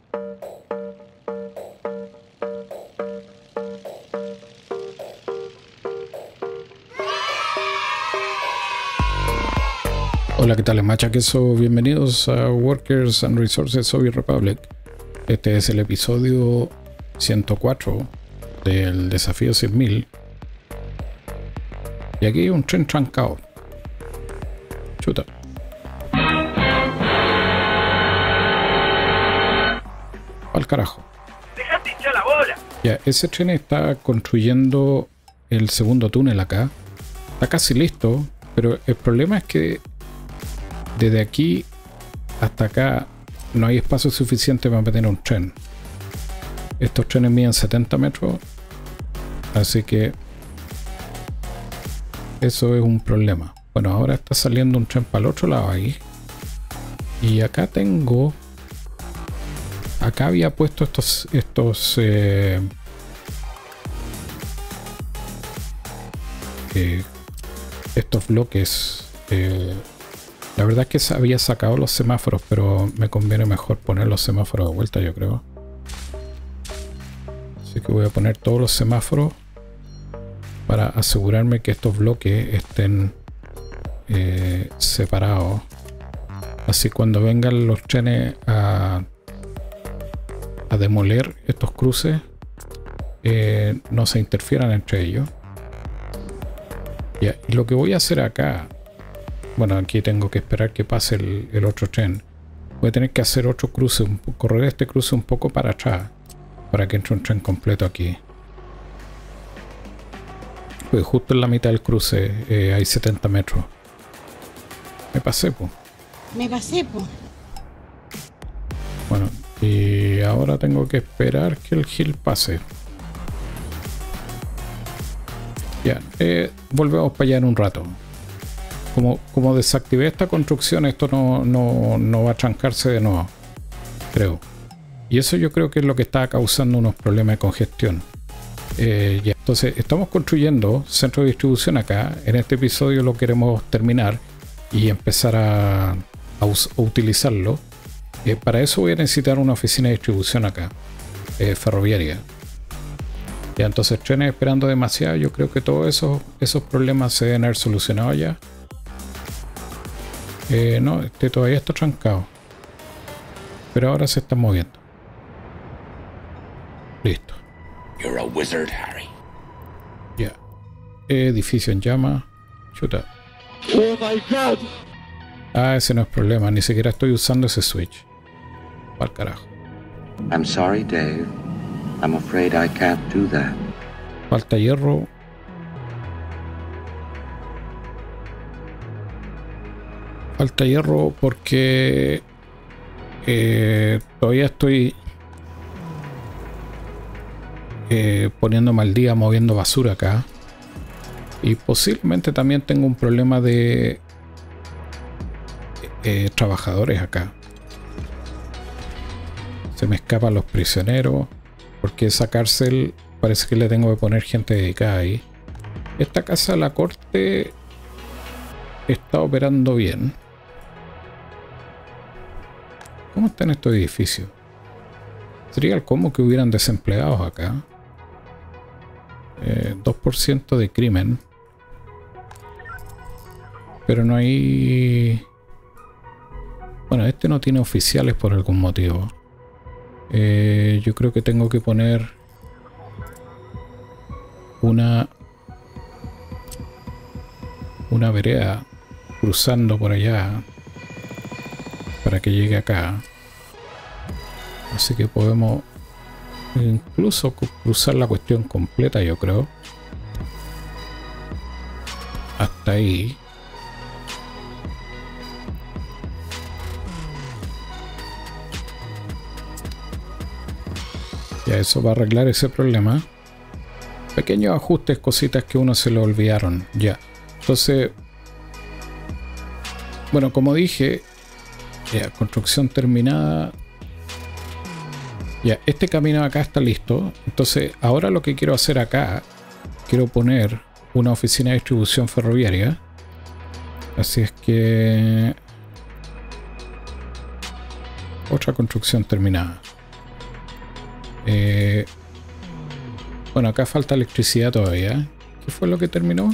Hola, ¿qué tal? Machaqueso, bienvenidos a Workers and Resources Soviet Republic. Este es el episodio 104 del desafío 100.000. Y aquí hay un tren trancado. Chuta. Al carajo. ¡Dejate hinchar la bola! Ya, ese tren está construyendo el segundo túnel acá. Está casi listo, pero el problema es que desde aquí hasta acá no hay espacio suficiente para meter un tren. Estos trenes miden 70 metros, así que eso es un problema. Bueno, ahora está saliendo un tren para el otro lado ahí. Y acá tengo... Acá había puesto estos bloques. La verdad es que se había sacado los semáforos, pero me conviene mejor poner los semáforos de vuelta, yo creo. Así que voy a poner todos los semáforos para asegurarme que estos bloques estén separados. Así cuando vengan los trenes a demoler estos cruces, no se interfieran entre ellos. Ya, y lo que voy a hacer acá... Bueno, aquí tengo que esperar que pase el otro tren. Voy a tener que hacer otro cruce, correr este cruce un poco para atrás, para que entre un tren completo aquí. Pues justo en la mitad del cruce hay 70 metros. Me pasé, pues. Bueno, y ahora tengo que esperar que el Gil pase. Ya, volvemos para allá en un rato. Como desactivé esta construcción, esto no va a trancarse de nuevo, creo. Y eso yo creo que es lo que está causando unos problemas de congestión. Ya. Entonces, estamos construyendo centro de distribución acá. En este episodio lo queremos terminar y empezar a utilizarlo. Para eso voy a necesitar una oficina de distribución acá, ferroviaria. Ya, entonces, trenes esperando demasiado. Yo creo que todos esos problemas se deben haber solucionado ya. No, este todavía está trancado. Pero ahora se está moviendo. Listo. You're a wizard, Harry. Ya. Edificio en llama. Chuta. Oh my God. Ah, ese no es problema. Ni siquiera estoy usando ese switch. Para el carajo. I'm sorry, Dave. I'm afraid I can't do that. Falta hierro. Falta hierro porque todavía estoy poniéndome al día moviendo basura acá. Y posiblemente también tengo un problema de trabajadores acá. Se me escapan los prisioneros. Porque esa cárcel parece que le tengo que poner gente dedicada ahí. Esta casa de la corte está operando bien. ¿Cómo están estos edificios? Sería el cómo que hubieran desempleados acá. 2% de crimen. Pero no hay... Bueno, este no tiene oficiales por algún motivo. Yo creo que tengo que poner una vereda cruzando por allá para que llegue acá. Así que podemos incluso cruzar la cuestión completa, yo creo. Hasta ahí. Ya, eso va a arreglar ese problema. Pequeños ajustes, cositas que uno se le olvidaron. Ya. Entonces, bueno, como dije, ya, construcción terminada. Ya, este camino acá está listo. Entonces, ahora lo que quiero hacer acá, quiero poner una oficina de distribución ferroviaria. Así es que... Otra construcción terminada. Bueno, acá falta electricidad todavía. ¿Qué fue lo que terminó?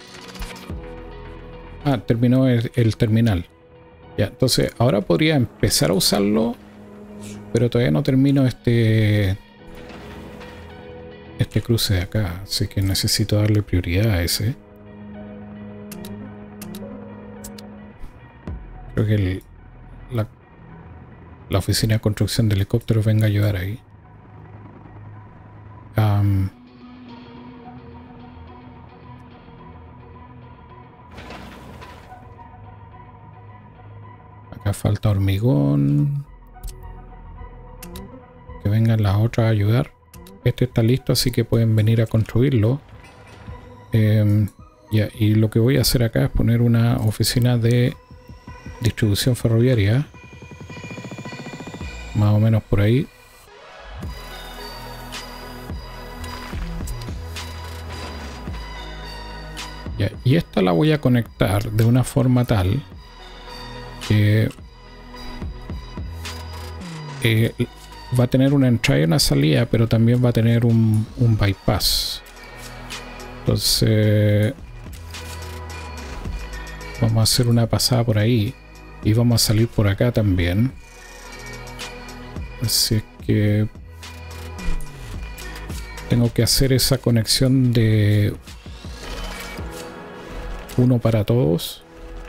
Ah, terminó el terminal. Ya, entonces ahora podría empezar a usarlo, pero todavía no termino este cruce de acá, así que necesito darle prioridad a ese. Creo que la oficina de construcción de helicópteros venga a ayudar ahí. Acá falta hormigón. Que vengan las otras a ayudar. Este está listo, así que pueden venir a construirlo. Ya, y lo que voy a hacer acá es poner una oficina de distribución ferroviaria. Más o menos por ahí. Ya, y esta la voy a conectar de una forma tal que va a tener una entrada y una salida, pero también va a tener un bypass. Entonces vamos a hacer una pasada por ahí y vamos a salir por acá también. Así es que tengo que hacer esa conexión de uno para todos.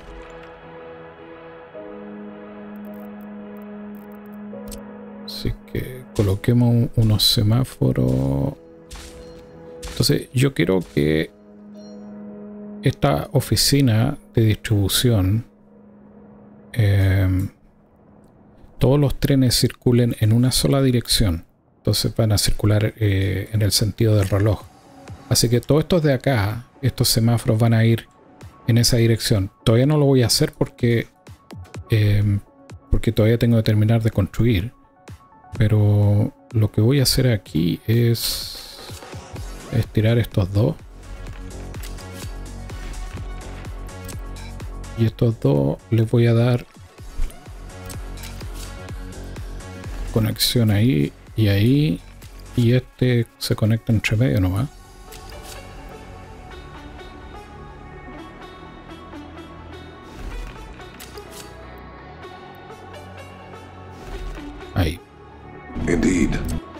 Así que coloquemos unos semáforos. Entonces yo quiero que esta oficina de distribución, todos los trenes circulen en una sola dirección. Entonces van a circular en el sentido del reloj. Así que todos estos de acá, estos semáforos van a ir en esa dirección. Todavía no lo voy a hacer porque todavía tengo que terminar de construir. Pero lo que voy a hacer aquí es estirar estos dos. Y estos dos les voy a dar conexión ahí y ahí. Y este se conecta entre medio nomás. Ahí. Indeed.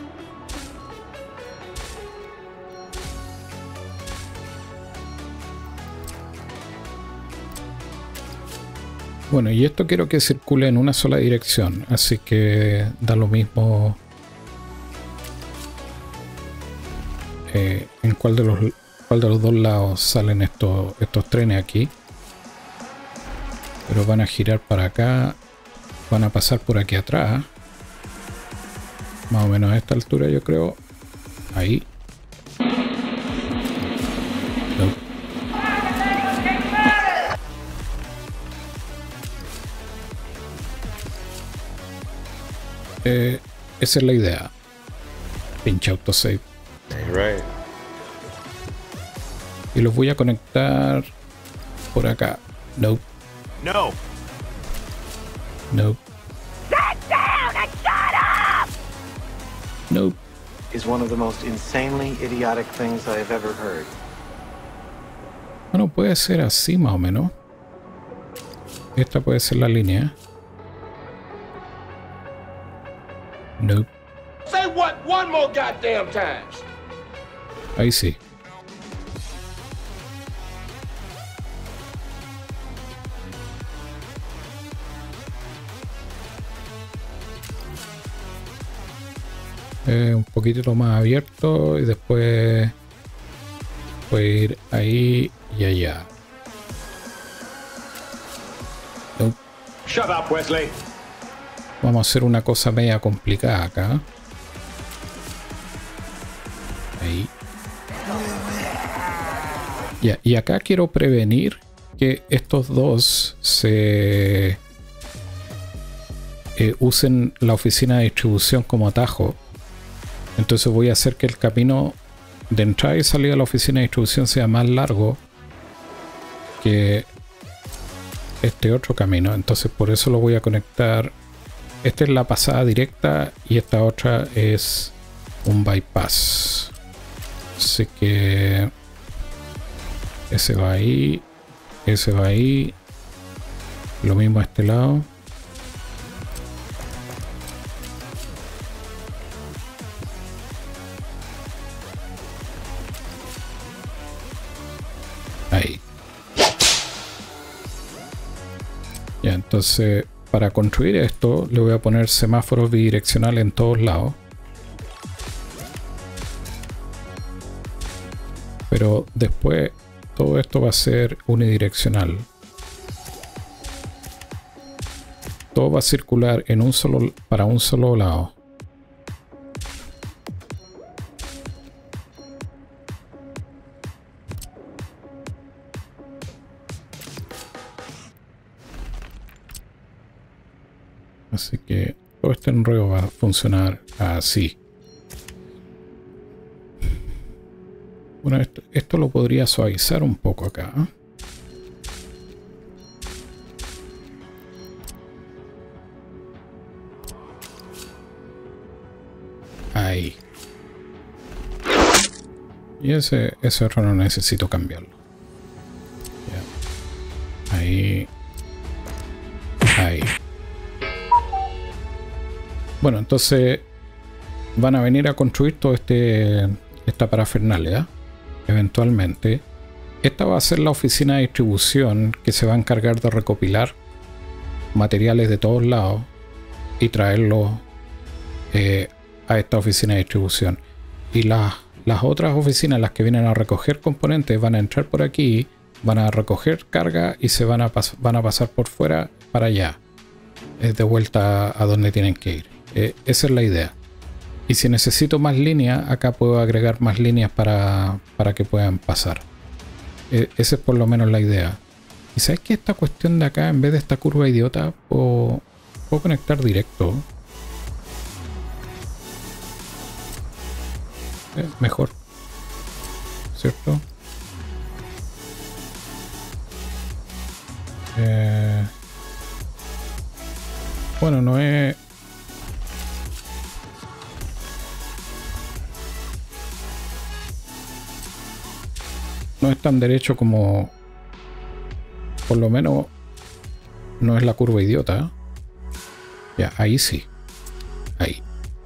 Bueno, y esto quiero que circule en una sola dirección, así que da lo mismo en cuál de los dos lados salen estos trenes aquí. Pero van a girar para acá, van a pasar por aquí atrás. Más o menos a esta altura yo creo. Ahí. No. Esa es la idea. Pinche autosave. Right. Y los voy a conectar por acá. Nope. No. Nope. Sit down and shut up! Nope. Is one of the most insanely idiotic things I have ever heard. Bueno, puede ser así más o menos. Esta puede ser la línea. Nope. Say what one more goddamn time! Ahí sí. Un poquitito más abierto y después puede ir ahí y allá. Nope. Shut up, Wesley! Vamos a hacer una cosa media complicada acá. Ahí. Ya, y acá quiero prevenir que estos dos se usen la oficina de distribución como atajo. Entonces voy a hacer que el camino de entrada y salida de la oficina de distribución sea más largo que este otro camino. Entonces por eso lo voy a conectar. Esta es la pasada directa y esta otra es un bypass. Así que ese va ahí, ese va ahí, lo mismo a este lado. Ahí. Ya, entonces para construir esto le voy a poner semáforos bidireccionales en todos lados. Pero después todo esto va a ser unidireccional. Todo va a circular en un solo, para un solo lado. Así que todo este enredo va a funcionar así. Bueno, esto lo podría suavizar un poco acá, ¿eh? Ahí. Y ese otro no necesito cambiarlo. Ya. Ahí. Ahí. Bueno, entonces van a venir a construir todo esta parafernalia. Eventualmente. Esta va a ser la oficina de distribución que se va a encargar de recopilar materiales de todos lados y traerlos a esta oficina de distribución. Y las otras oficinas, las que vienen a recoger componentes, van a entrar por aquí, van a recoger carga y se van a pasar por fuera para allá, de vuelta a donde tienen que ir. Esa es la idea. Y si necesito más líneas, acá puedo agregar más líneas para que puedan pasar. Esa es por lo menos la idea. Y sabes que esta cuestión de acá, en vez de esta curva idiota, puedo conectar directo. Mejor, ¿cierto? Bueno, no es... No es tan derecho como... Por lo menos no es la curva idiota, ¿eh? Ya, ahí sí. Ahí.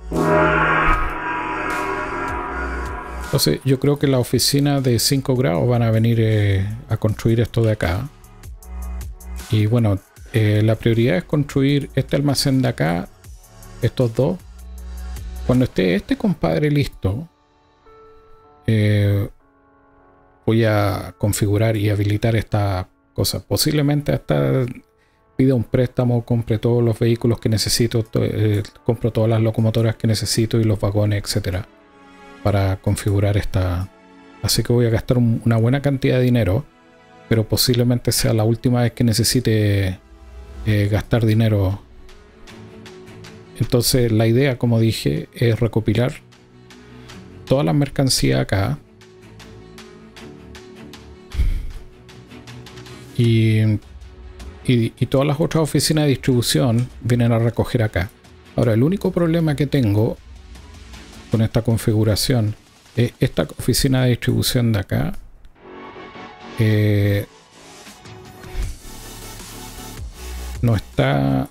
Entonces yo creo que la oficina de 5 grados van a venir a construir esto de acá. Y bueno, la prioridad es construir este almacén de acá, estos dos. Cuando esté este compadre listo, voy a configurar y habilitar esta cosa. Posiblemente hasta pida un préstamo, compre todos los vehículos que necesito, compro todas las locomotoras que necesito y los vagones, etcétera, para configurar esta. Así que voy a gastar una buena cantidad de dinero, pero posiblemente sea la última vez que necesite gastar dinero. Entonces la idea, como dije, es recopilar todas las mercancías acá y todas las otras oficinas de distribución vienen a recoger acá. Ahora, el único problema que tengo con esta configuración es esta oficina de distribución de acá. No está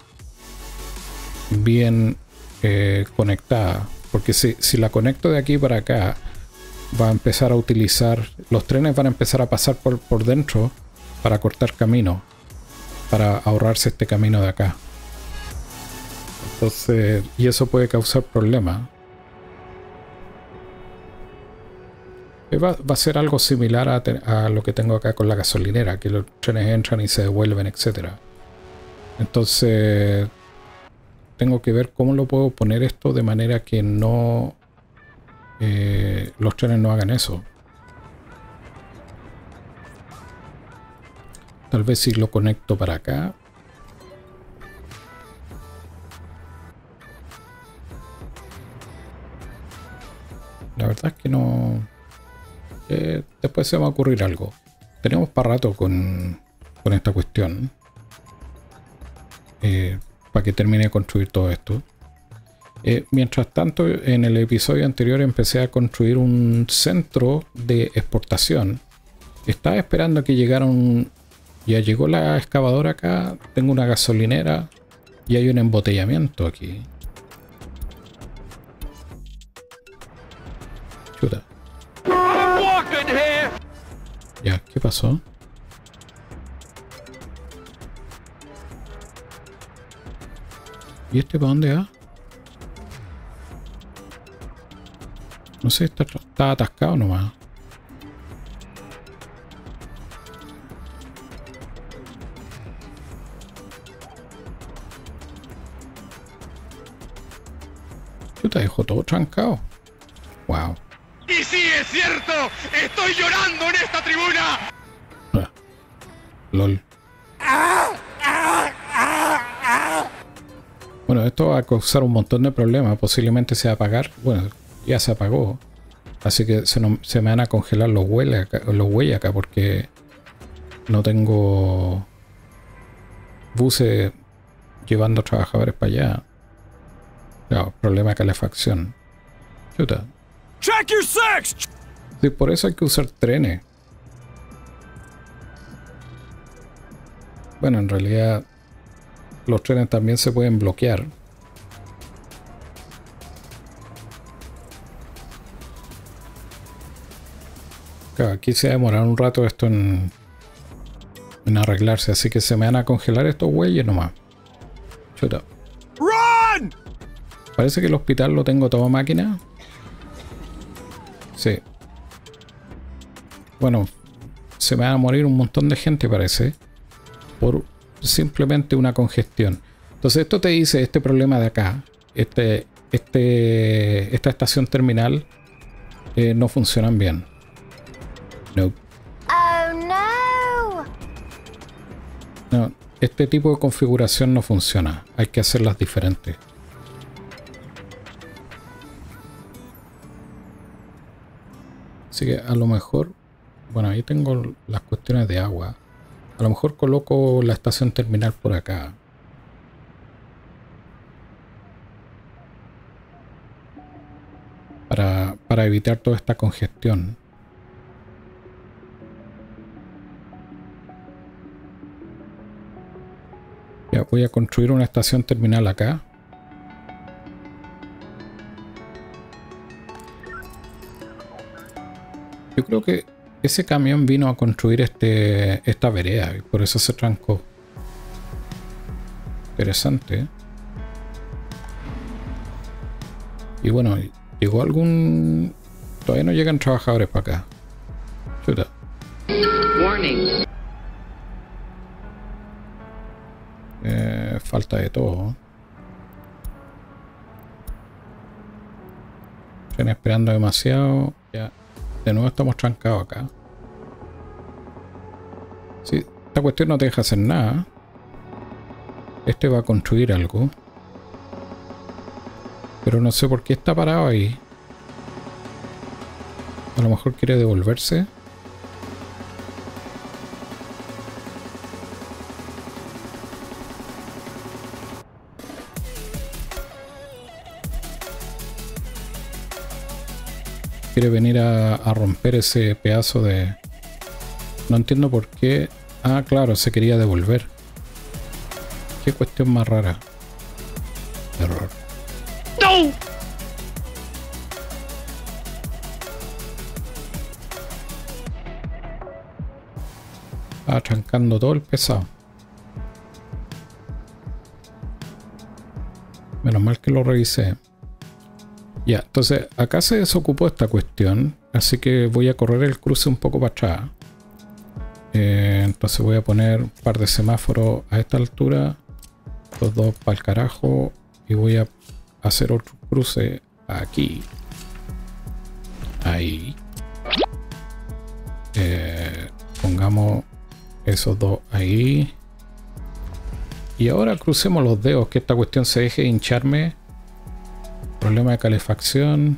bien conectada, porque si la conecto de aquí para acá, va a empezar a utilizar, los trenes van a empezar a pasar por dentro para cortar camino, para ahorrarse este camino de acá. Entonces, y eso puede causar problemas. Va a ser algo similar a lo que tengo acá con la gasolinera, que los trenes entran y se devuelven, etcétera. Entonces tengo que ver cómo lo puedo poner esto de manera que no los trenes no hagan eso. Tal vez si lo conecto para acá. La verdad es que no... después se va a ocurrir algo. Tenemos para rato con esta cuestión. Para que termine de construir todo esto. Mientras tanto, en el episodio anterior empecé a construir un centro de exportación. Estaba esperando que llegara un... Ya llegó la excavadora acá, tengo una gasolinera y hay un embotellamiento aquí. Chuta. Ya, ¿qué pasó? ¿Y este para dónde va? No sé, está atascado nomás. Chuta, dejó todo trancado. Wow. ¡Y sí, es cierto! ¡Estoy llorando en esta tribuna! Ah, LOL. Bueno, esto va a causar un montón de problemas. Posiblemente se va a apagar. Bueno, ya se apagó. Así que se me van a congelar los bueyes acá porque no tengo buses llevando trabajadores para allá. Claro, problema de calefacción. Chuta. Check your sex! Sí, por eso hay que usar trenes. Bueno, en realidad los trenes también se pueden bloquear. Claro, aquí se va a demorar un rato esto en arreglarse, así que se me van a congelar estos bueyes nomás. Chuta. ¡Run! Parece que el hospital lo tengo todo máquina. Sí. Bueno, se me va a morir un montón de gente, parece. Por simplemente una congestión. Entonces esto te dice este problema de acá. Esta estación terminal no funcionan bien. No. Oh no. No, este tipo de configuración no funciona. Hay que hacerlas diferentes. Así que a lo mejor... Bueno, ahí tengo las cuestiones de agua. A lo mejor coloco la estación terminal por acá. Para evitar toda esta congestión. Ya voy a construir una estación terminal acá. Yo creo que ese camión vino a construir esta vereda y por eso se trancó. Interesante, ¿eh? Y bueno, llegó algún... Todavía no llegan trabajadores para acá. Chuta. Warning. Falta de todo. Están esperando demasiado. Ya. De nuevo estamos trancados acá. Sí, esta cuestión no te deja hacer nada. Este va a construir algo. Pero no sé por qué está parado ahí. A lo mejor quiere devolverse. Quiere venir a romper ese pedazo de... No entiendo por qué... Ah, claro, se quería devolver. Qué cuestión más rara. Error. ¡No! Ah, trancando todo el pesado. Menos mal que lo revisé. Ya, entonces acá se desocupó esta cuestión, así que voy a correr el cruce un poco para atrás. Entonces voy a poner un par de semáforos a esta altura, los dos para el carajo, y voy a hacer otro cruce aquí. Ahí. Pongamos esos dos ahí. Y ahora crucemos los dedos, que esta cuestión se deje de hincharme. Problema de calefacción.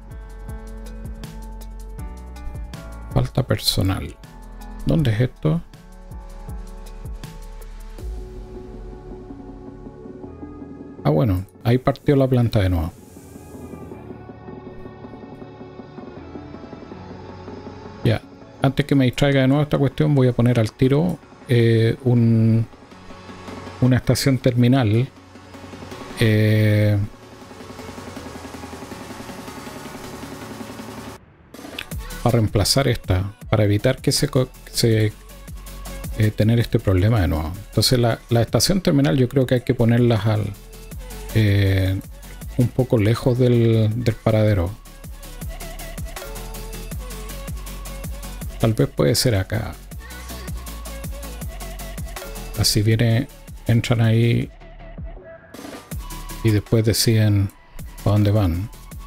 Falta personal. ¿Dónde es esto? Ah, bueno. bueno, ahí partió la planta de nuevo. Ya, antes que me distraiga de nuevo esta cuestión, voy a poner al tiro una estación terminal. Para reemplazar esta, para evitar que tener este problema de nuevo. Entonces la estación terminal yo creo que hay que ponerlas un poco lejos del paradero. Tal vez puede ser acá. Así entran ahí y después deciden para dónde van.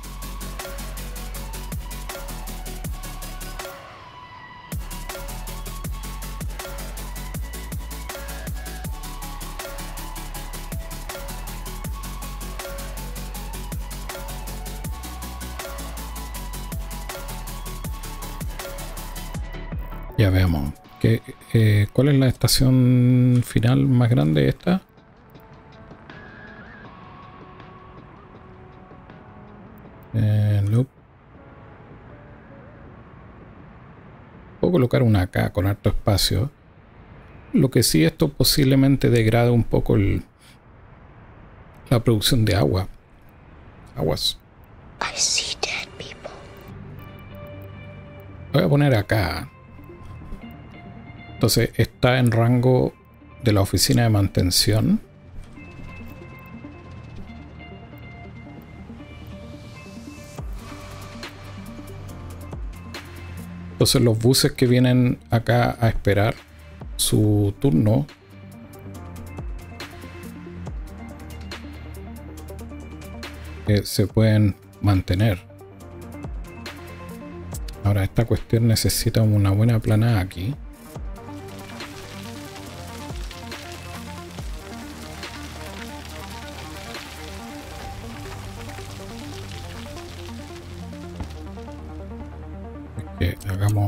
Ya veamos. ¿Cuál es la estación final más grande esta? Nope. Puedo colocar una acá con harto espacio. Lo que sí, esto posiblemente degrade un poco la producción de agua. Aguas. I see dead people. Voy a poner acá. Entonces está en rango de la oficina de mantención. Entonces los buses que vienen acá a esperar su turno se pueden mantener. Ahora esta cuestión necesita una buena planada aquí. Hagamos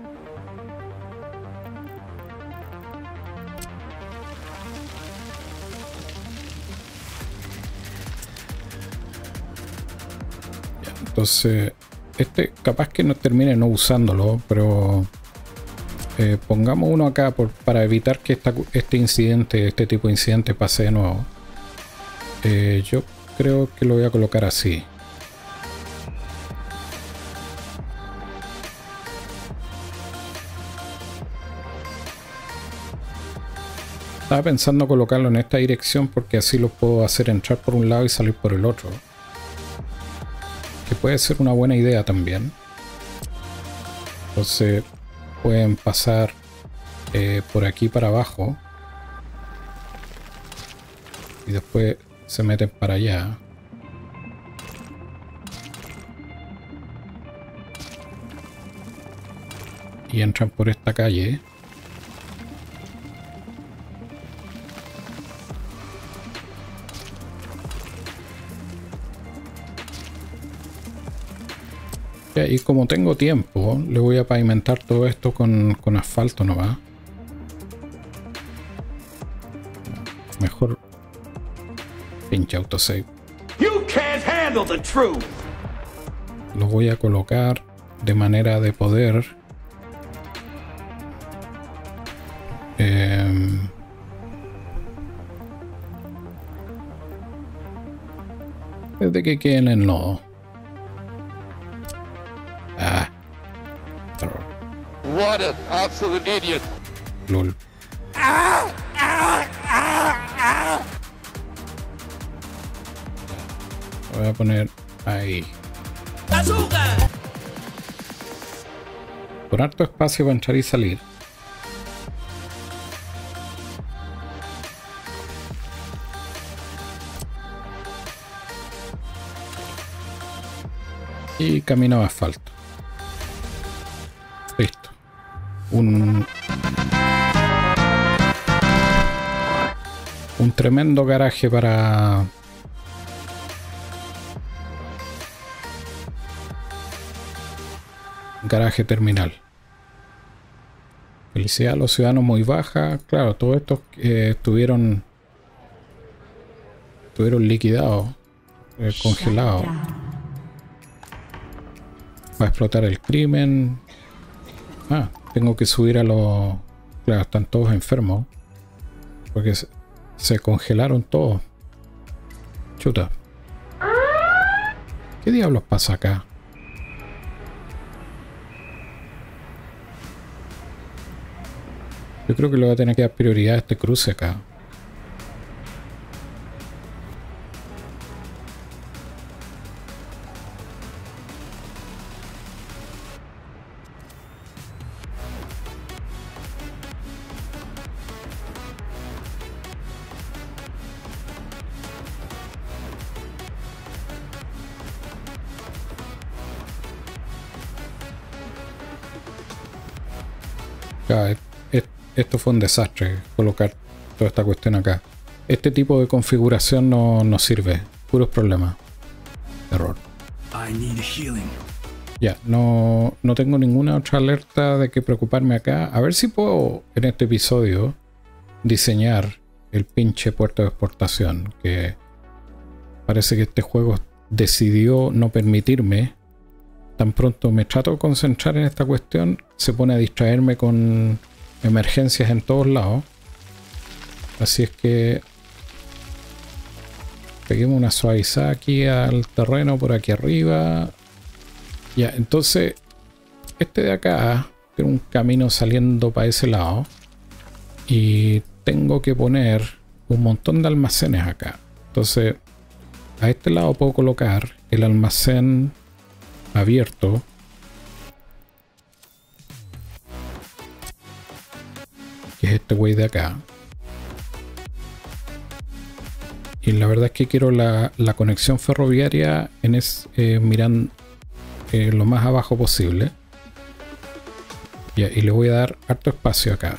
ya, entonces capaz que no termine no usándolo, pero pongamos uno acá para evitar que este tipo de incidente pase de nuevo. Yo creo que lo voy a colocar así. Estaba pensando colocarlo en esta dirección porque así lo puedo hacer entrar por un lado y salir por el otro. Que puede ser una buena idea también. Entonces pueden pasar por aquí para abajo. Y después se meten para allá. Y entran por esta calle. Y como tengo tiempo, le voy a pavimentar todo esto con asfalto nomás. Mejor pinche autosave. Lo voy a colocar de manera de poder desde que queden en nodo. What an absolute idiot. LOL. Lo voy a poner ahí. Con harto espacio para entrar y salir. Y camino de asfalto. Listo. Un tremendo garaje para garaje terminal. Felicidad a los ciudadanos muy baja. Claro, todos estos estuvieron estuvieron liquidados, congelados. Va a explotar el crimen. Ah, tengo que subir a los... Claro, están todos enfermos. Porque se congelaron todos. Chuta. ¿Qué diablos pasa acá? Yo creo que le voy a tener que dar prioridad a este cruce acá. Esto fue un desastre, colocar toda esta cuestión acá. Este tipo de configuración no sirve. Puros problemas. Error. Ya, no tengo ninguna otra alerta de que preocuparme acá. A ver si puedo en este episodio diseñar el pinche puerto de exportación. Que parece que este juego decidió no permitirme. Tan pronto me trato de concentrar en esta cuestión, se pone a distraerme con emergencias en todos lados. Así es que peguemos una suavizada aquí al terreno por aquí arriba. Ya, entonces este de acá tiene un camino saliendo para ese lado y tengo que poner un montón de almacenes acá. Entonces a este lado puedo colocar el almacén abierto. Que es este güey de acá. Y la verdad es que quiero la conexión ferroviaria en mirando lo más abajo posible. Y le voy a dar harto espacio acá.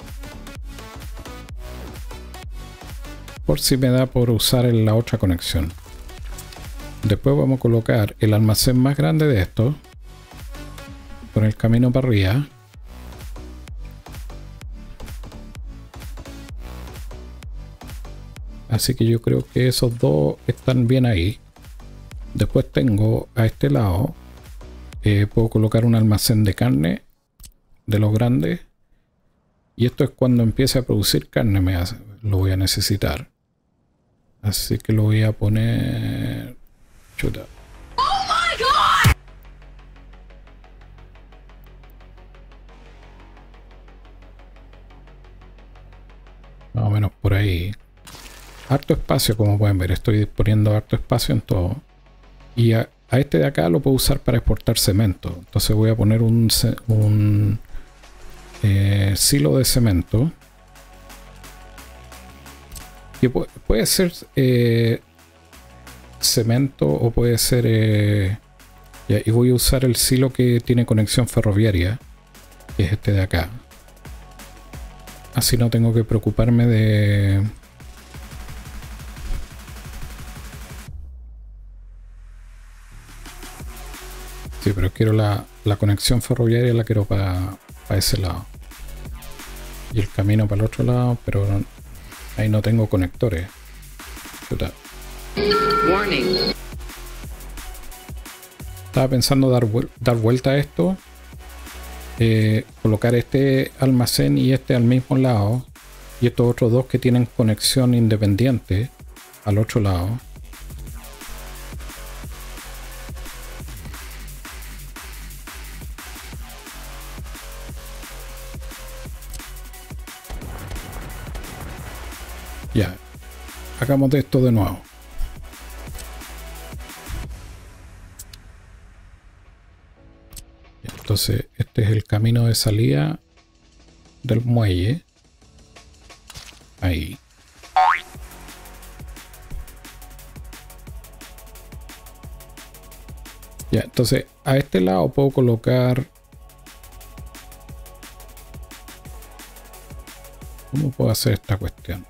Por si me da por usar en la otra conexión. Después vamos a colocar el almacén más grande de esto. Con el camino para arriba. Así que yo creo que esos dos están bien ahí. Después tengo a este lado. Puedo colocar un almacén de carne. De los grandes. Y esto es cuando empiece a producir carne. Lo voy a necesitar. Así que lo voy a poner... Chuta. ¡Oh my God! Más o menos por ahí. Harto espacio, como pueden ver. Estoy poniendo harto espacio en todo. Y a este de acá lo puedo usar para exportar cemento. Entonces voy a poner un silo de cemento. Que puede ser cemento o puede ser... y voy a usar el silo que tiene conexión ferroviaria. Que es este de acá. Así no tengo que preocuparme de... Sí, pero quiero la conexión ferroviaria, la quiero para ese lado. Y el camino para el otro lado, pero ahí no tengo conectores. Total. Warning. Estaba pensando dar vuelta a esto. Colocar este almacén y este al mismo lado. Y estos otros dos que tienen conexión independiente al otro lado. Ya, hagamos de esto de nuevo. Entonces, este es el camino de salida del muelle. Ahí. Ya, entonces, a este lado puedo colocar... ¿Cómo puedo hacer esta cuestión?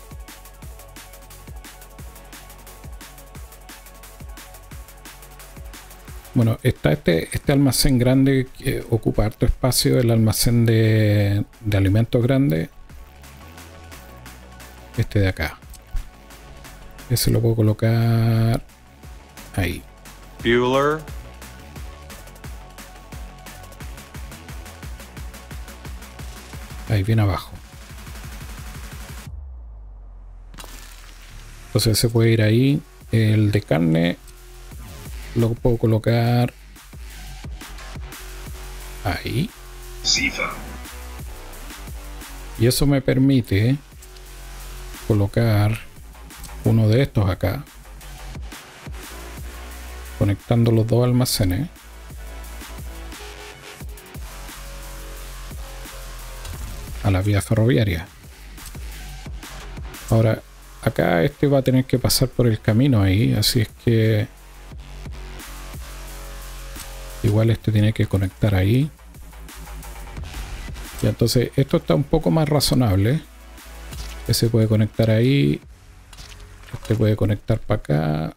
Bueno, está este almacén grande que ocupa harto espacio, el almacén de alimentos grande. Este de acá. Ese lo puedo colocar ahí. Bueller. Ahí, bien abajo. Entonces se puede ir ahí. El de carne lo puedo colocar ahí. Y eso me permite colocar uno de estos acá, conectando los dos almacenes. A la vía ferroviaria. Ahora, acá este va a tener que pasar por el camino ahí, así es que igual este tiene que conectar ahí. Y entonces esto está un poco más razonable. Ese puede conectar ahí. Este puede conectar para acá.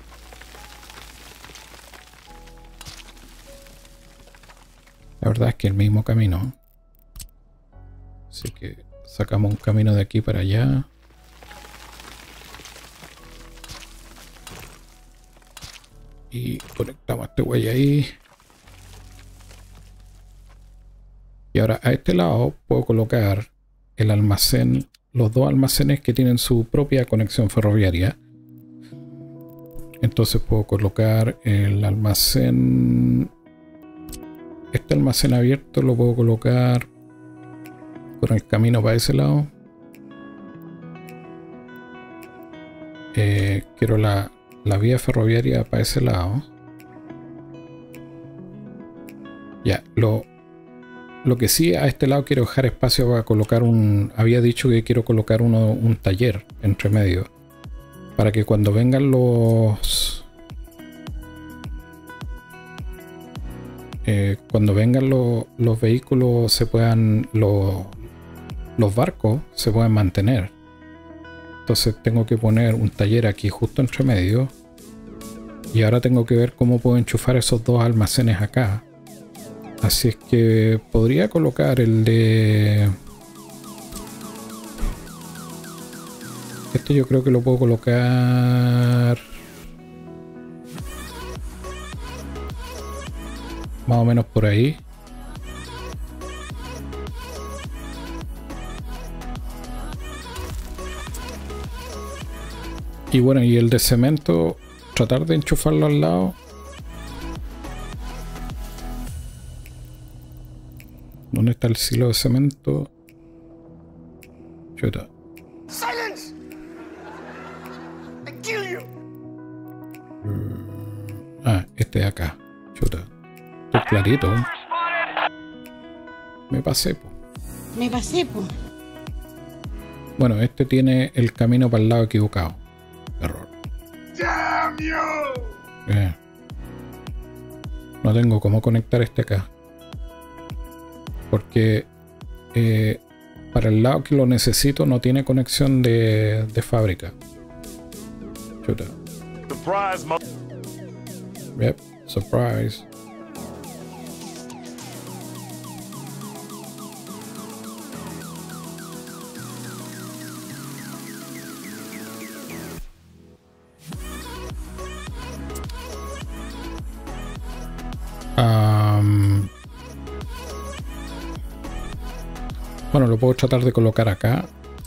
La verdad es que el mismo camino. Así que sacamos un camino de aquí para allá. Y conectamos a este güey ahí. Y ahora a este lado puedo colocar el almacén, los dos almacenes que tienen su propia conexión ferroviaria. Entonces puedo colocar el almacén. Este almacén abierto lo puedo colocar con el camino para ese lado. Quiero la vía ferroviaria para ese lado. Ya, lo que sí, a este lado quiero dejar espacio para colocar un... Había dicho que quiero colocar un taller entre medio, para que cuando vengan los... los vehículos se puedan... Los barcos se pueden mantener. Entonces tengo que poner un taller aquí justo entre medio. Y ahora tengo que ver cómo puedo enchufar esos dos almacenes acá. Así es que podría colocar el de... Este yo creo que lo puedo colocar... más o menos por ahí. Y bueno, y el de cemento, tratar de enchufarlo al lado. ¿Dónde está el silo de cemento? Chuta. Silence! I kill you. Este de acá. Chuta. Esto es clarito. Me pasé, po. Bueno, este tiene el camino para el lado equivocado. Error. Damn you! No tengo cómo conectar este acá. Porque para el lado que lo necesito no tiene conexión de fábrica. Chuta. Surprise, Yep, surprise. Bueno, lo puedo tratar de colocar acá.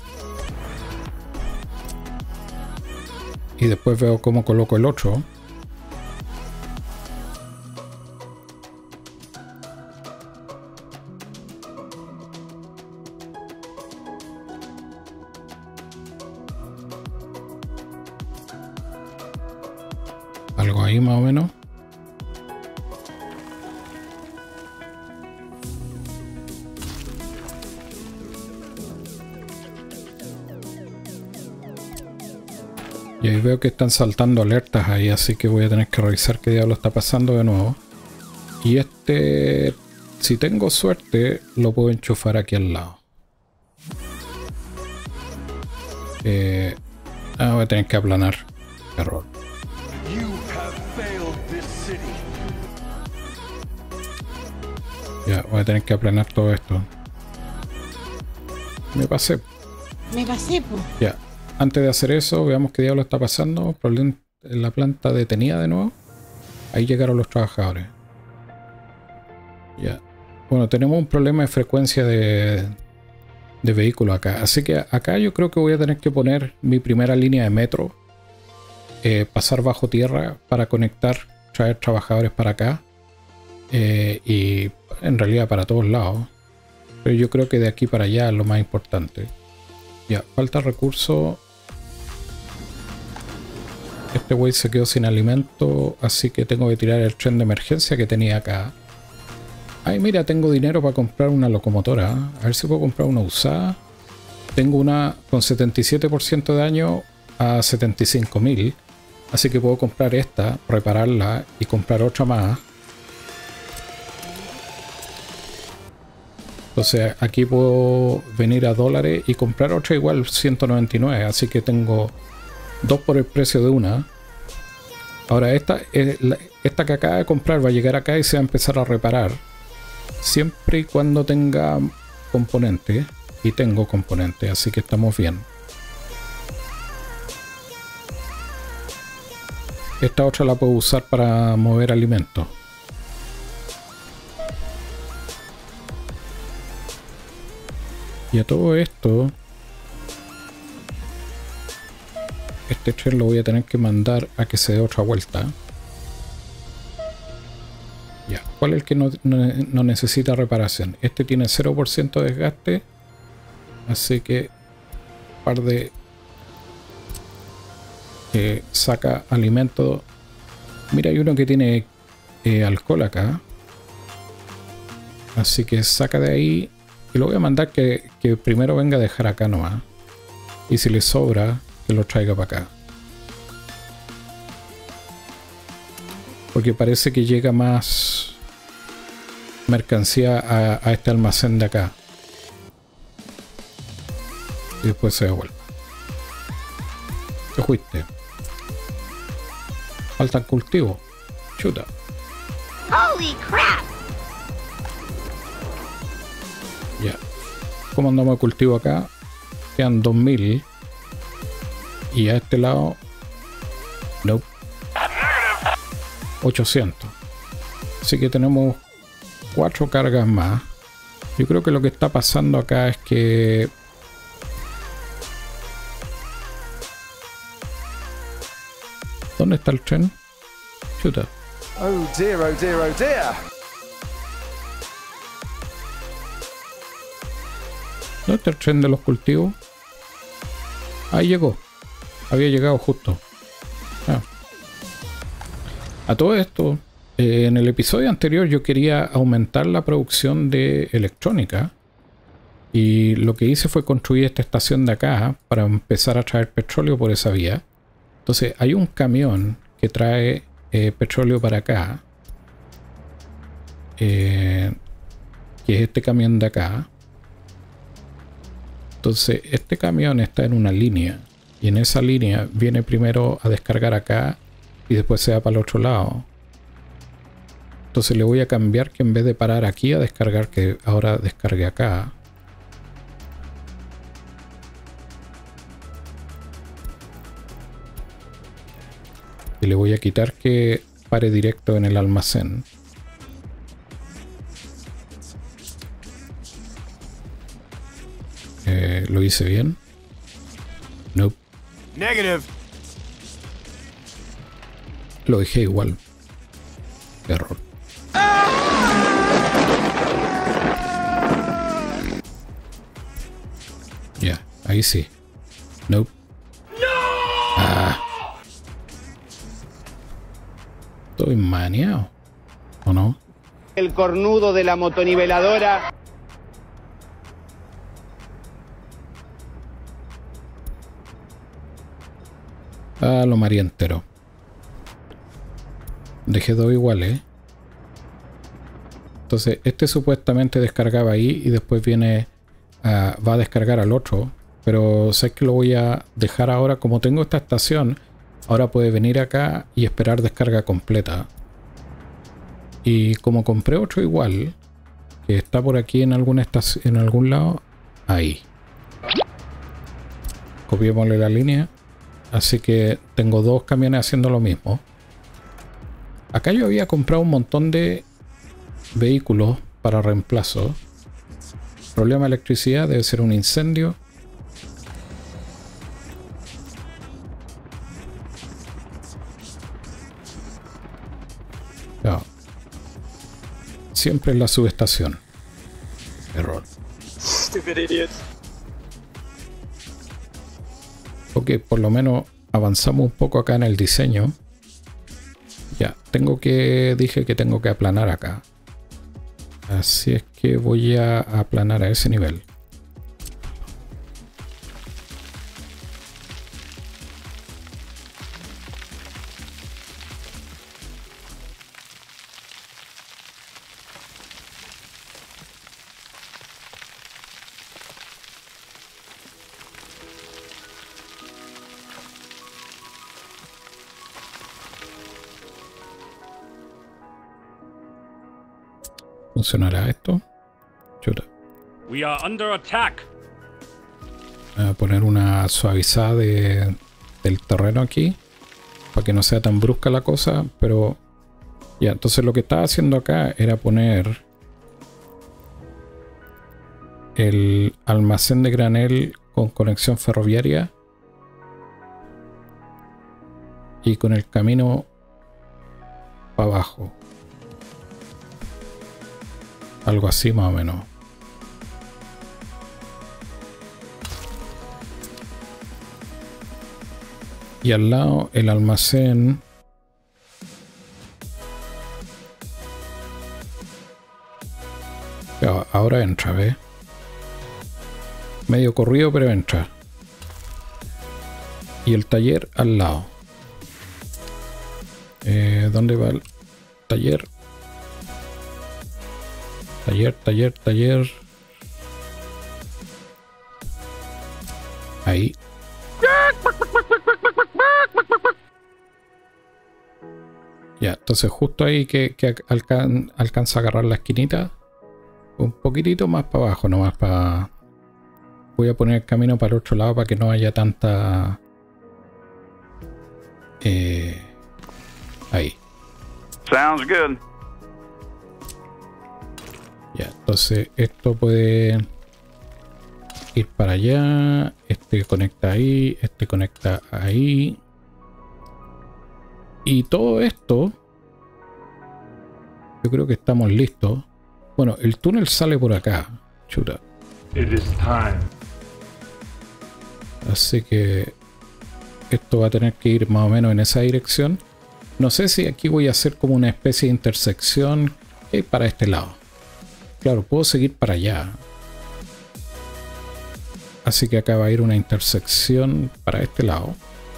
Y después veo cómo coloco el otro. Algo ahí más o menos. Y ahí veo que están saltando alertas ahí, así que voy a tener que revisar qué diablo está pasando de nuevo. Y este, si tengo suerte, lo puedo enchufar aquí al lado. Voy a tener que aplanar. Error. Ya, voy a tener que aplanar todo esto. Me pasé. Me pasé, po. Ya. antes de hacer eso, veamos qué diablo está pasando. Problema en la planta detenida de nuevo. Ahí llegaron los trabajadores. Ya. Bueno, tenemos un problema de frecuencia de vehículos acá. Así que acá yo creo que voy a tener que poner mi primera línea de metro. Pasar bajo tierra para conectar, traer trabajadores para acá. Y en realidad para todos lados. Pero yo creo que de aquí para allá es lo más importante. Ya, falta recurso. Este güey se quedó sin alimento, así que tengo que tirar el tren de emergencia que tenía acá. Ay, mira, tengo dinero para comprar una locomotora. A ver si puedo comprar una usada. Tengo una con 77% de daño a 75.000. Así que puedo comprar esta, repararla y comprar otra más. Entonces aquí puedo venir a dólares y comprar otra igual 199. Así que tengo dos por el precio de una. Ahora esta que acabo de comprar va a llegar acá y se va a empezar a reparar. Siempre y cuando tenga componentes. Y tengo componentes, así que estamos bien. Esta otra la puedo usar para mover alimentos. Y a todo esto, este tren lo voy a tener que mandar a que se dé otra vuelta. Ya, ¿cuál es el que no necesita reparación? Este tiene 0% de desgaste, así que par de saca alimento. Mira, hay uno que tiene alcohol acá, así que saca de ahí y lo voy a mandar que primero venga a dejar acá nomás, y si le sobra que lo traiga para acá, porque parece que llega más mercancía a este almacén de acá y después se devuelve. ¿Qué fuiste? Faltan cultivos. Chuta. Holy crap! Ya. ¿Cómo andamos de cultivo acá? Quedan 2000. Y a este lado. Nope. 800. Así que tenemos 4 cargas más. Yo creo que lo que está pasando acá es que ¿dónde está el tren? Chuta. Oh dear, oh dear, oh dear. ¿Dónde está el tren de los cultivos? Ahí llegó. Había llegado justo. Ah. A todo esto, en el episodio anterior yo quería aumentar la producción de electrónica. Y lo que hice fue construir esta estación de acá para empezar a traer petróleo por esa vía. Entonces hay un camión que trae petróleo para acá, que es este camión de acá. Entonces este camión está en una línea y en esa línea viene primero a descargar acá y después se va para el otro lado. Entonces le voy a cambiar que en vez de parar aquí a descargar, que ahora descargue acá. Y le voy a quitar que pare directo en el almacén. ¿Lo hice bien? Nope. Negative. Lo dejé igual. Error. Ya, ahí sí. Nope. Ah. Estoy maneado. ¿O no? El cornudo de la motoniveladora. Ah, lo mareé entero. Dejé dos iguales. Entonces, este supuestamente descargaba ahí y después viene va a descargar al otro. Pero sé que lo voy a dejar ahora. Como tengo esta estación, ahora puede venir acá y esperar descarga completa. Y como compré otro igual, que está por aquí en alguna estación, en algún lado, ahí. Copiémosle la línea. Así que tengo 2 camiones haciendo lo mismo. Acá yo había comprado un montón de vehículos para reemplazo. Problema de electricidad, debe ser un incendio. No. Siempre en la subestación. Error. Stupid idiot. Ok, por lo menos avanzamos un poco acá en el diseño. Ya, dije que tengo que aplanar acá. Así es que voy a aplanar a ese nivel. ¿Funcionará esto? Chuta. We are under attack. Voy a poner una suavizada del terreno aquí para que no sea tan brusca la cosa, pero ya, entonces lo que estaba haciendo acá era poner el almacén de granel con conexión ferroviaria y con el camino para abajo. Algo así más o menos. Y al lado el almacén. Ahora entra, ¿ves? Medio corrido, pero entra. Y el taller al lado. ¿Dónde va el taller? Taller. Ahí. Ya, entonces justo ahí que alcanza a agarrar la esquinita. Un poquitito más para abajo, nomás para... Voy a poner el camino para el otro lado para que no haya tanta... Ahí. Sounds good. Ya, entonces esto puede ir para allá. Este conecta ahí, este conecta ahí. Y todo esto, yo creo que estamos listos. Bueno, el túnel sale por acá. Chuta. It is time. Así que esto va a tener que ir más o menos en esa dirección. No sé si aquí voy a hacer como una especie de intersección para este lado. Claro, puedo seguir para allá. Así que acá va a ir una intersección para este lado.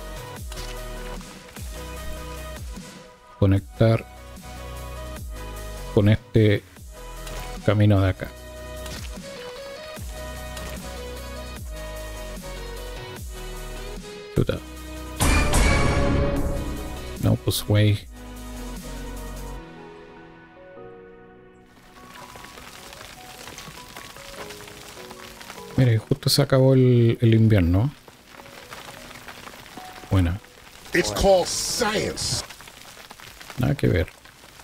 Conectar con este camino de acá. Chuta. No, pues güey. Mire, justo se acabó el invierno. Buena. It's called science. Nada que ver.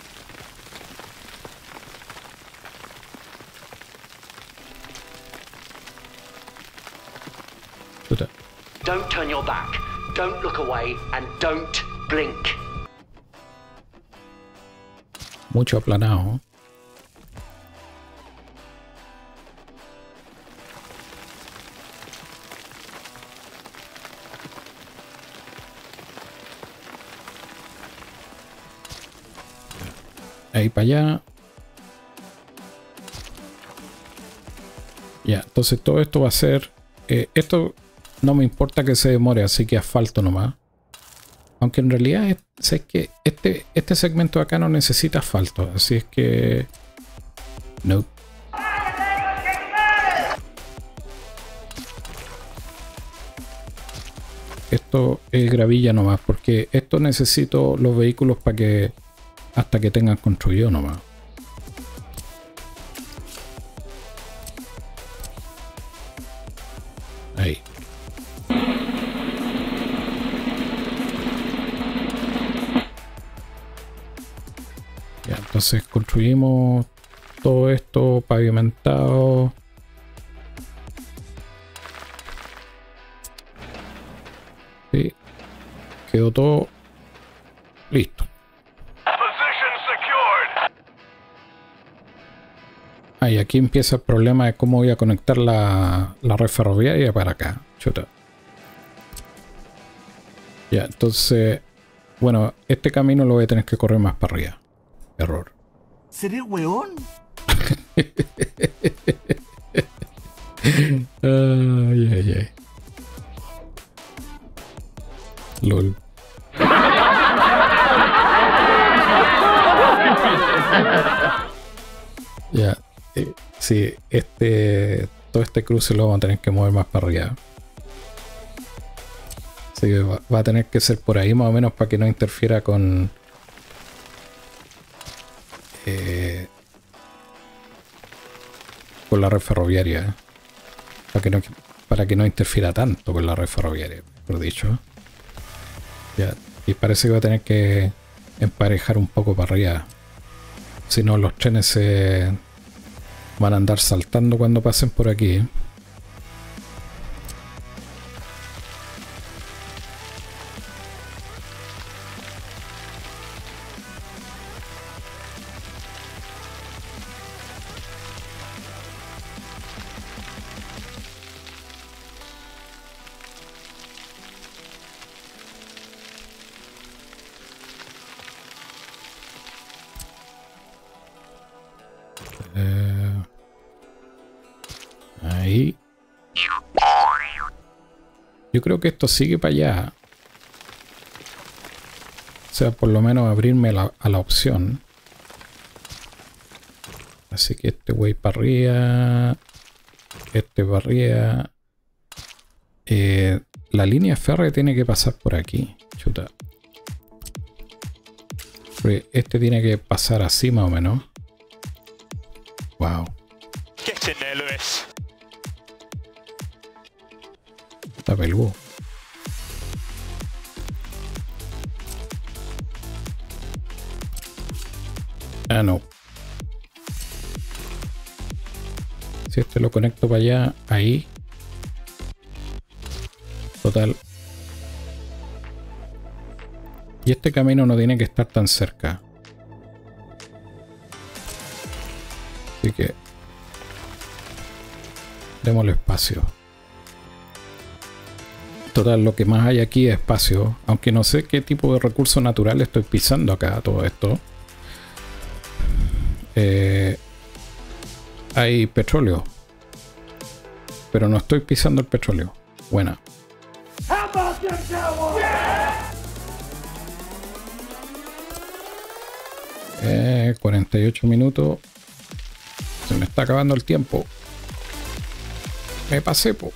Chuta. Don't turn your back. Don't look away and don't blink. Mucho aplanado. Ahí para allá. Ya, entonces todo esto va a ser... esto no me importa que se demore, así que asfalto nomás. Aunque en realidad sé que este segmento de acá no necesita asfalto, así es que... No. Esto es gravilla nomás, porque esto necesito los vehículos para que... hasta que tengan construido nomás. Ahí. Ya, entonces construimos todo esto pavimentado. Sí, quedó todo listo. Ah, y aquí empieza el problema de cómo voy a conectar la red ferroviaria para acá. Chuta. Ya, entonces, bueno, este camino lo voy a tener que correr más para arriba. Error. ¿Seré weón? Ay, ay, ay. LOL. Ya, sí, todo este cruce lo vamos a tener que mover más para arriba. Así que va a tener que ser por ahí más o menos para que no interfiera con la red ferroviaria, para que no interfiera tanto con la red ferroviaria, por dicho. Ya, y parece que va a tener que emparejar un poco para arriba, si no los trenes se van a andar saltando cuando pasen por aquí. Ahí. Yo creo que esto sigue para allá. O sea, por lo menos abrirme a la opción. Así que este güey para arriba. Este para arriba. La línea férrea tiene que pasar por aquí. Chuta. Este tiene que pasar así más o menos. Wow. Get in there, Lewis. Está peludo. Ah, no. Si este lo conecto para allá, ahí. Total. Y este camino no tiene que estar tan cerca. Así que démosle espacio. Total, lo que más hay aquí es espacio. Aunque no sé qué tipo de recurso natural estoy pisando acá, todo esto. Hay petróleo. Pero no estoy pisando el petróleo. Buena. 48 minutos. Se me está acabando el tiempo. Me pasé, po.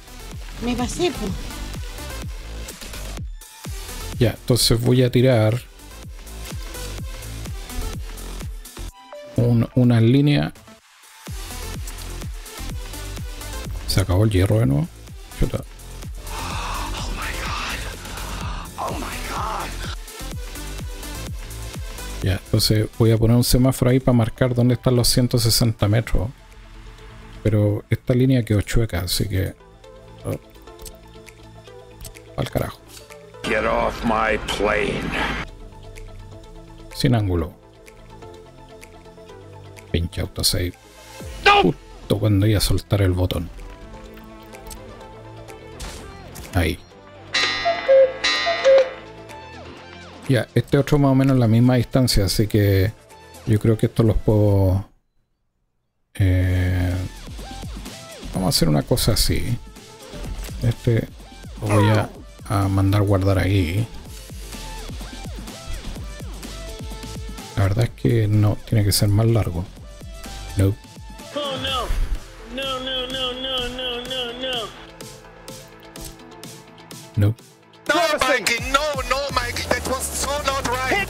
Ya, entonces voy a tirar una línea. Se acabó el hierro de nuevo. Chuta. Ya, entonces voy a poner un semáforo ahí para marcar dónde están los 160 metros. Pero esta línea quedó chueca, así que... al carajo. Get off my plane. Sin ángulo. Pinche autosave. Justo cuando iba a soltar el botón. Ahí. Ya, este otro más o menos la misma distancia, así que yo creo que estos los puedo... vamos a hacer una cosa así. Este lo voy a mandar guardar ahí. La verdad es que no, tiene que ser más largo. No. Oh no. No, no, no, no, no, no, no. No. No, Mikey, no, Mikey, that was so not right.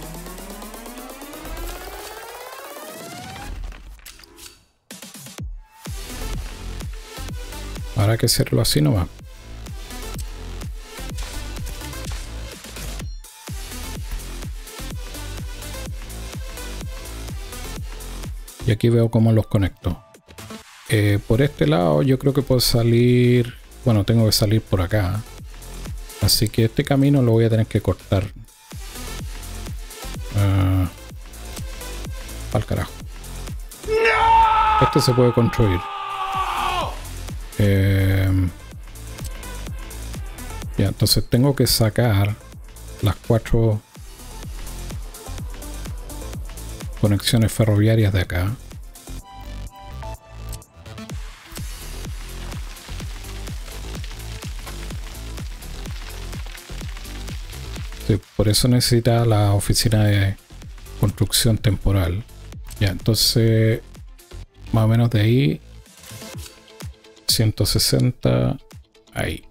Habrá que hacerlo así nomás. Y aquí veo cómo los conecto. Por este lado yo creo que puedo salir... Bueno, tengo que salir por acá. Así que este camino lo voy a tener que cortar. Al carajo. ¡No! Este se puede construir. Ya, entonces tengo que sacar las 4 conexiones ferroviarias de acá. Sí, por eso necesita la oficina de construcción temporal. Ya, entonces más o menos de ahí 160 ahí.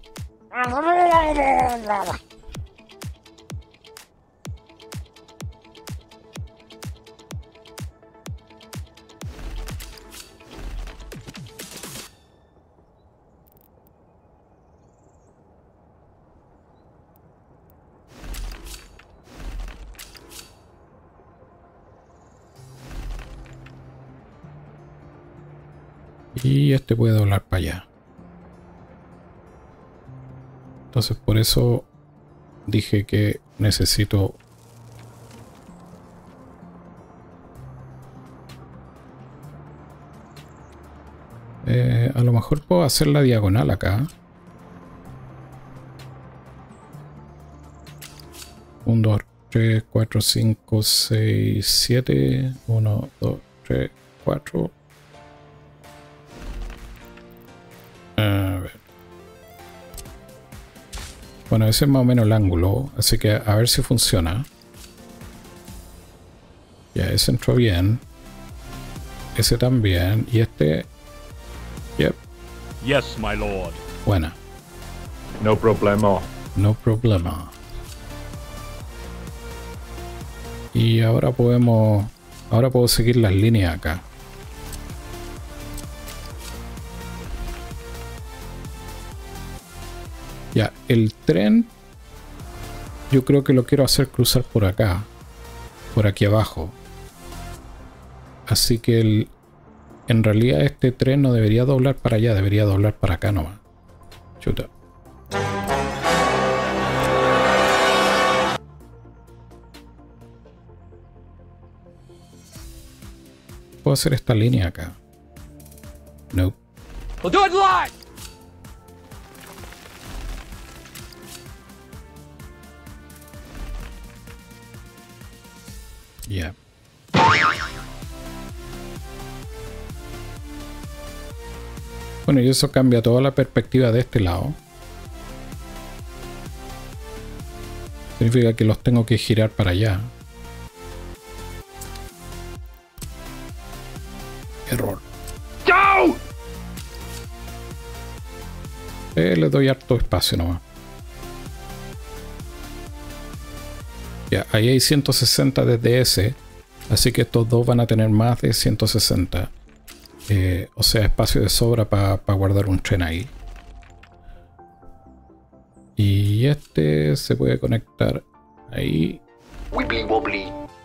Y este puede doblar para allá. Entonces por eso dije que necesito a lo mejor puedo hacer la diagonal acá. 1, 2, 3, 4, 5, 6, 7. 1, 2, 3, 4. A ver. Bueno, ese es más o menos el ángulo, así que a ver si funciona. Ya, ese entró bien. Ese también. Y este... Yep. Yes, my lord. Buena. No problema. No problema. Y ahora podemos... Ahora puedo seguir las líneas acá. Ya, el tren yo creo que lo quiero hacer cruzar por acá, por aquí abajo. Así que en realidad este tren no debería doblar para allá, debería doblar para acá nomás. Chuta. Puedo hacer esta línea acá. No. We'll do it live. Ya. Bueno, y eso cambia toda la perspectiva de este lado. Significa que los tengo que girar para allá. Error. ¡Chao! Le doy harto espacio nomás. Ya, ahí hay 160 desde ese, así que estos dos van a tener más de 160. O sea, espacio de sobra para guardar un tren ahí. Y este se puede conectar ahí. Wibbly wobbly.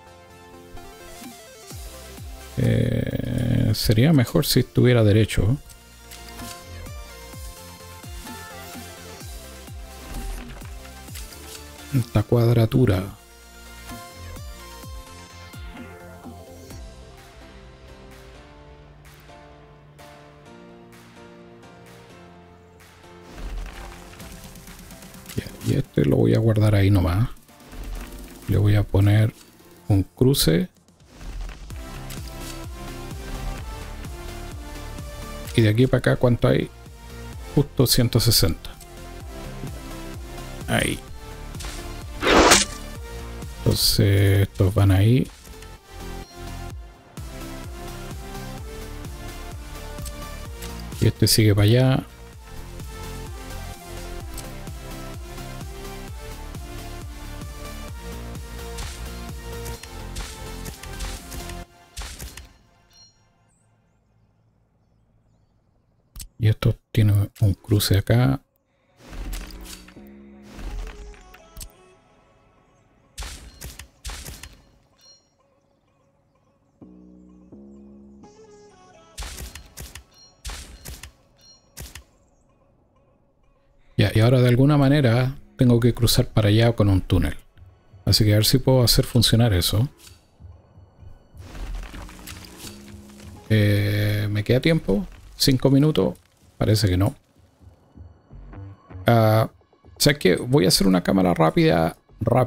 Sería mejor si estuviera derecho. Esta cuadratura. Y este lo voy a guardar ahí nomás. Le voy a poner un cruce. Y de aquí para acá, ¿cuánto hay? Justo 160. Ahí. Entonces estos van ahí. Y este sigue para allá. Y esto tiene un cruce acá. y ahora de alguna manera tengo que cruzar para allá con un túnel. Así que a ver si puedo hacer funcionar eso. ¿Me queda tiempo? ¿5 minutos? Parece que no. ¿Sabes qué? Voy a hacer una cámara rápida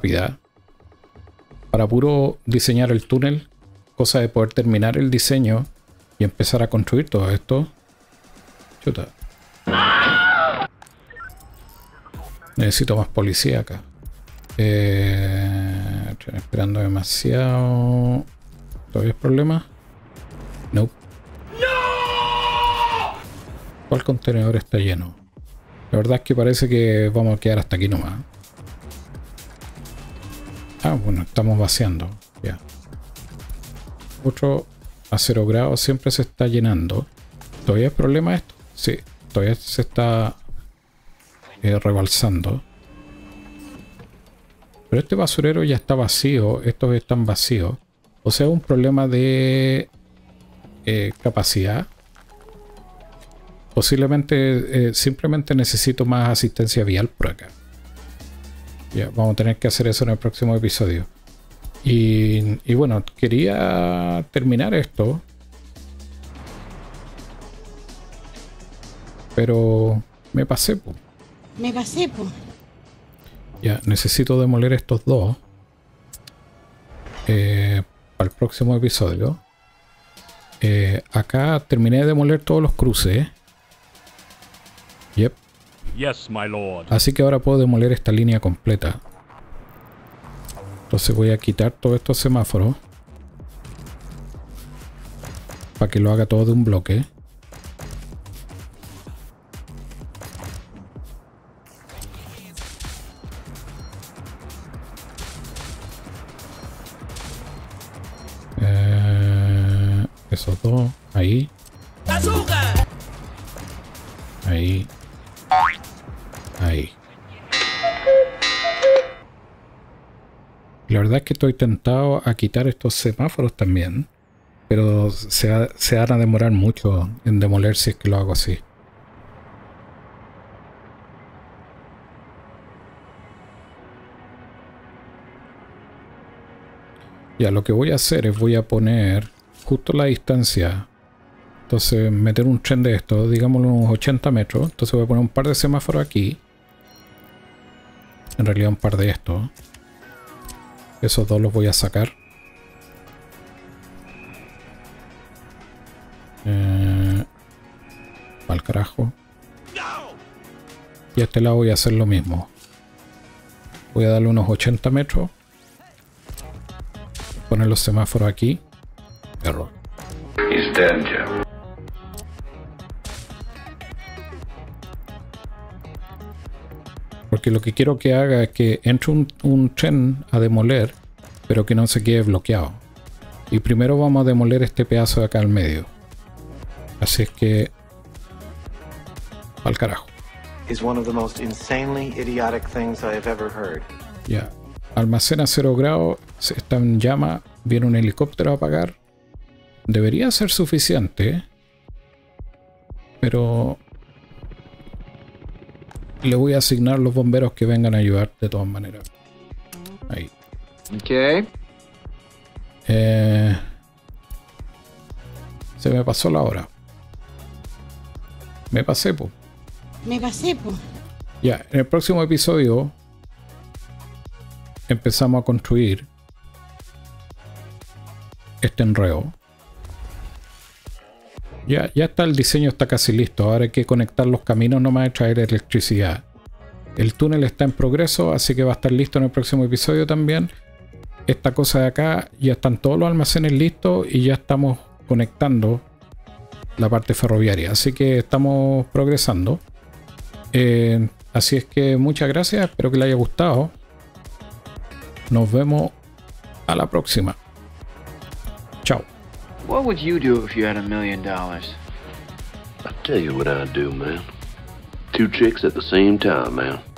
para puro diseñar el túnel, cosa de poder terminar el diseño y empezar a construir todo esto. Chuta. Necesito más policía acá. Estoy esperando demasiado. ¿Todavía es problema? No. ¿Cuál contenedor está lleno? La verdad es que parece que vamos a quedar hasta aquí nomás. Ah, bueno, estamos vaciando. Ya. Otro a 0 grados siempre se está llenando. ¿Todavía es problema esto? Sí, todavía se está rebalsando. Pero este basurero ya está vacío. Estos están vacíos. O sea, un problema de capacidad. Posiblemente simplemente necesito más asistencia vial por acá. Ya, vamos a tener que hacer eso en el próximo episodio. Y bueno, quería terminar esto. Pero me pasé, po. Ya, necesito demoler estos dos. Para el próximo episodio. Acá terminé de demoler todos los cruces. Yep. Yes, my lord. Así que ahora puedo demoler esta línea completa. Entonces voy a quitar todos estos semáforos para que lo haga todo de un bloque. Esos dos, ahí. Ahí. Ahí. La verdad es que estoy tentado a quitar estos semáforos también. Pero se van a demorar mucho en demoler si es que lo hago así. Ya, lo que voy a hacer es voy a poner justo la distancia. Entonces meter un tren de esto, digámoslo unos 80 metros. Entonces voy a poner un par de semáforos aquí. En realidad un par de estos. Esos dos los voy a sacar. Al carajo. Y a este lado voy a hacer lo mismo. Voy a darle unos 80 metros. Poner los semáforos aquí. Error. He's dead, Joe. Porque lo que quiero que haga es que entre un tren a demoler, pero que no se quede bloqueado. Y primero vamos a demoler este pedazo de acá al medio. Así es que... al carajo. Is one of the most insanely idiotic things I have ever heard. Ya. Almacena 0 grados. Está en llama. Viene un helicóptero a apagar. Debería ser suficiente. Pero... le voy a asignar los bomberos que vengan a ayudar de todas maneras. Ahí. Ok. Se me pasó la hora. Me pasé, po. Ya, en el próximo episodio empezamos a construir este enredo. Ya está, el diseño está casi listo. Ahora hay que conectar los caminos nomás y traer electricidad. El túnel está en progreso, así que va a estar listo en el próximo episodio también. Esta cosa de acá, ya están todos los almacenes listos y ya estamos conectando la parte ferroviaria. Así que estamos progresando. Así es que muchas gracias, espero que les haya gustado. Nos vemos a la próxima. Chao. What would you do if you had $1 million? I'll tell you what I'd do, man. 2 chicks at the same time, man.